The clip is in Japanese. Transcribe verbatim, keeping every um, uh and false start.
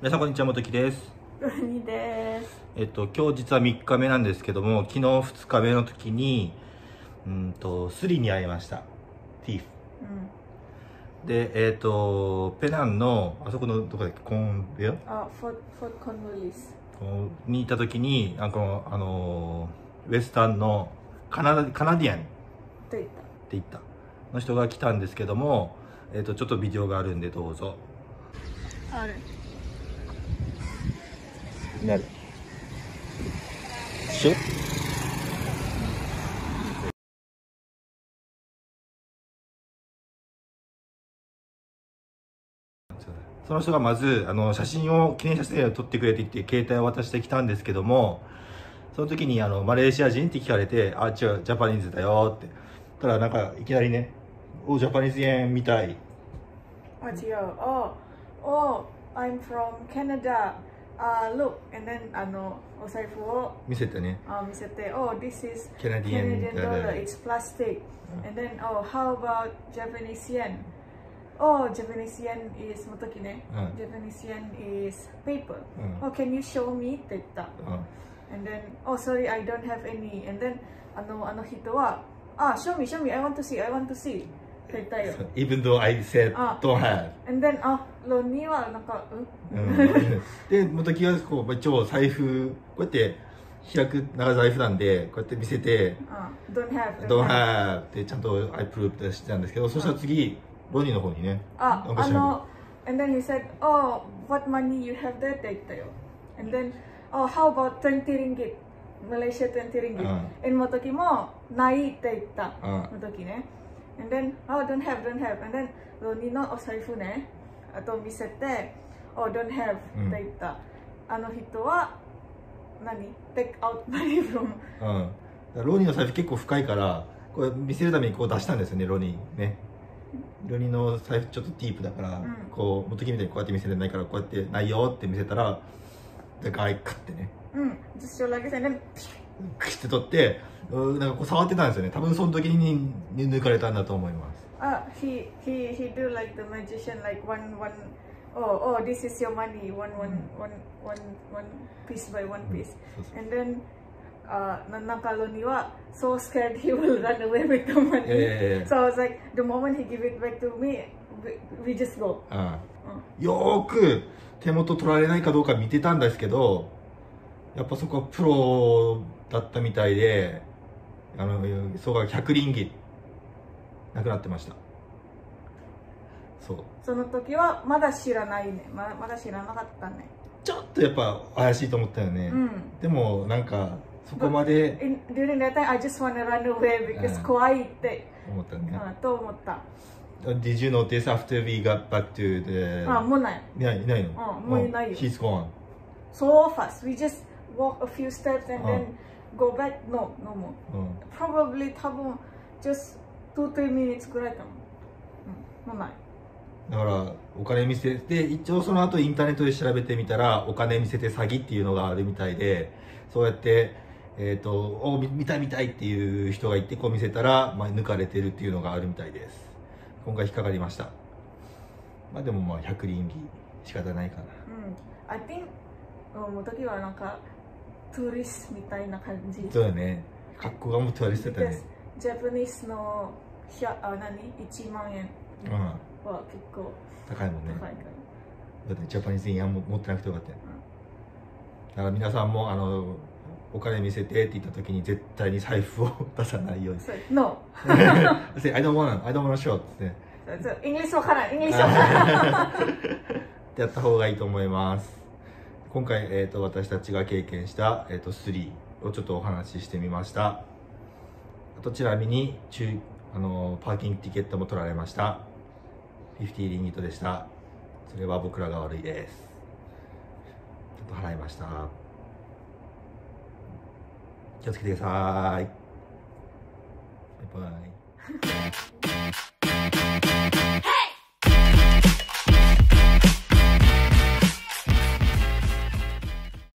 皆さんこんにちは、元木です。 ロニです。 えっと今日実はみっかめなんですけども、昨日ふつかめの時にうんとスリに会いました。ティーフ、うん、でえっとペナンのあそこのどこだっけ、コンベアあ、フォート、フォートコンウォリスに行った時に、あのあのウエスタンのカナダカナディアンって言った言ったの人が来たんですけども、えっとちょっとビデオがあるんでどうぞ。 あるなるしょその人がまずあの写真を記念写真を撮ってくれて言って携帯を渡してきたんですけども、その時にあのマレーシア人って聞かれて、あ、違う、ジャパニーズだよって。たらなんかいきなりね、お、ジャパニーズ円みたい。 あ、違う。お、お、I'm from Canada. あ、look. And then あのお財布を見せてね。 あ、見せて、oh, this is Canadian dollar. It's plastic. And then, oh, how about Japanese yen?Oh, Japanese yen is もときね、うん、Japanese yen is paper、うん、Oh, can you show me? って言った、うん、And then, oh, sorry, I don't have any. And then, あの、あの人は、あ、show me, show me, I want to see, I want to see って言ったよ。 Even though I said don't have. And then, あ、ロニーはなんか、うん、 で、もときはこう、一応財布、こうやって開く長財布なんで、こうやって見せて、 don't have, don't have ってちゃんと I prove ってしてたんですけど、そしたら次、ロニーの方にね。 あ、あの、and then he said, oh, what money you have there? って言ったよ。And then, oh, how about twenty ringgit? Malaysia twenty ringgit. And もときも、ないって言った。もときね。And then, oh, don't have, don't have. And then, ロニーのお財布ね、あと見せて、oh, don't have って言った。あの人は、何 take out money from。 うん。ロニーの財布結構深いから、これ見せるためにこう出したんですよね、ロニーね。ロニーの財布ちょっとディープだから、うん、こう元木みたいにこうやって見せれないから、こうやってないよって見せたら、でガイカってね、 うん、just show like this and then クッて取って、なんかこう触ってたんですよね。多分その時に抜かれたんだと思います。 あ、he he he do like the magician like one one oh oh this is your money one one one one one piece by one piece、うん、and then Uh, Nanakalo was so scared he will run away with the money. Yeah, yeah, yeah. So I was like, the moment he give it back to me, we, we just go. ああ、うん、よーく手元取られないかどうか見てたんですけど、やっぱそこはプロだったみたいで、あのそうがひゃくリンギなくなってました。そう。 その時はまだ知らないね。まだまだ知らなかったね。 ちょっとやっぱ怪しいと思ったよね。うん、でもなんか。そこまで during that time I just want to run away because 怖いって思ったね。 と思った。 Did you notice after we got back to the あ、もうない。 いないいないの。 もういないよ。 He's gone. So fast. We just walk a few steps and then go back. No, no more. Probably 多分 just two three minutes ぐらいかも。もうない。 だからお金見せて、一応その後インターネットで調べてみたらお金見せて詐欺っていうのがあるみたいで、そうやってえっとお見たい見たいっていう人がいてこう見せたら、まあ、抜かれてるっていうのがあるみたいです。今回引っかかりました。まあでもまあひゃくリンギ仕方ないかな。 うん。I think もう時はなんかトゥーリストみたいな感じ。 そうだね。格好がもうトゥーリストだったね。 ジャパニーズのあ何いちまんえんは結構高いもんね。 高いから。 だってジャパニーズ円も持ってなくてよかったよ。だから皆さんもあのお金見せてって言った時に絶対に財布を出さないように。 No. I don't wanna, I don't wanna show ってね。 イングリッシュわからん、イングリッシュわからん。 ってやった方がいいと思います。今回、えーと、私たちが経験した、えーと、スリーをちょっとお話ししてみました。あとちなみに中あのパーキングティケットも取られました。フィフティーリンギットでした。それは僕らが悪いです。ちょっと払いました。気をつけてください。バイバイ。